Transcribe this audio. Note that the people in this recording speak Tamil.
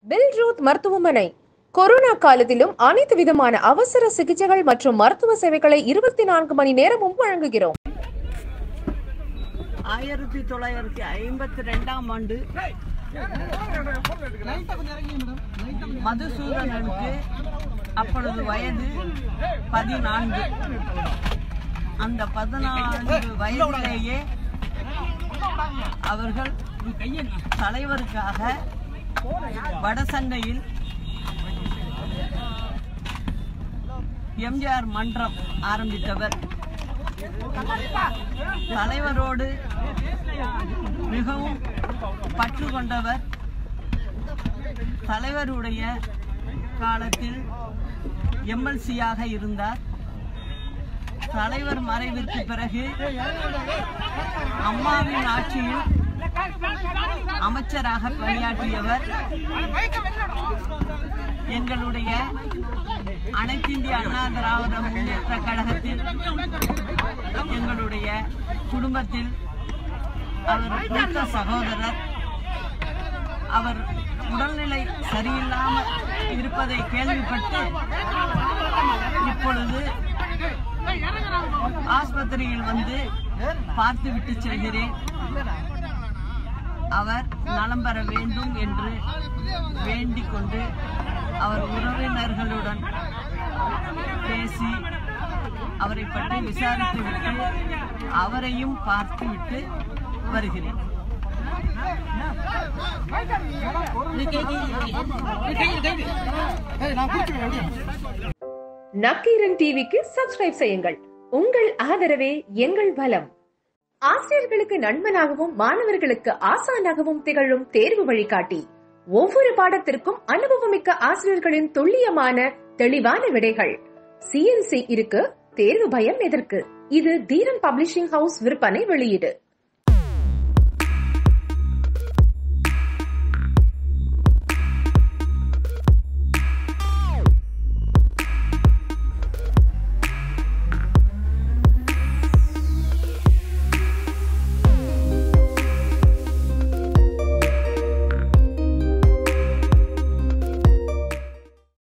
பில்ரூத் மருத்துவமனை கொரோனா காலத்திலும் அனைத்து விதமான அவசர சிகிச்சைகள் மற்றும் மருத்துவ சேவைகளை 24 மணி நேரமும் வழங்குகிறோம். 1952ஆம் ஆண்டு மதுசூதனனுக்கு அப்பொழுது வயது 14. அந்த 14 வயதிலேயே அவர்கள் தலைவருக்காக வடசென்னையில் எம்ஜிஆர் மன்றம் ஆரம்பித்தவர். தலைவரோடு மிகவும் பற்று கொண்டவர். தலைவருடைய காலத்தில் எம்எல்சியாக இருந்தார். தலைவர் மறைவிற்கு பிறகு அம்மாவின் ஆட்சியில் அமைச்சராக பணியாற்றியவர். எங்களுடைய அனைத்து இந்திய அண்ணா திராவிட முன்னேற்ற கழகத்தில் எங்களுடைய குடும்பத்தில் அவர் மூத்த சகோதரர். அவர் உடல்நிலை சரியில்லாமல் இருப்பதை கேள்விப்பட்டு இப்பொழுது ஆஸ்பத்திரியில் வந்து பார்த்துவிட்டு செல்கிறேன். அவர் நலம் பெற வேண்டும் என்று வேண்டிக் கொண்டு அவர் உறவினர்களுடன் பேசி அவரை பற்றி விசாரித்துவிட்டு அவரையும் பார்த்துவிட்டு வருகிறேன். நக்கீரன் டிவிக்கு சப்ஸ்கிரைப் செய்யுங்கள். உங்கள் ஆதரவே எங்கள் பலம். ஆசிரியர்களுக்கு நண்பனாகவும் மாணவர்களுக்கு ஆசானாகவும் திகழும் தேர்வு வழிகாட்டி. ஒவ்வொரு பாடத்திற்கும் அனுபவமிக்க ஆசிரியர்களின் துல்லியமான தெளிவான விடைகள். CNC இருக்கு, தேர்வு பயம் எதற்கு? இது தீரன் பப்ளிஷிங் ஹவுஸ் விற்பனை வெளியீடு.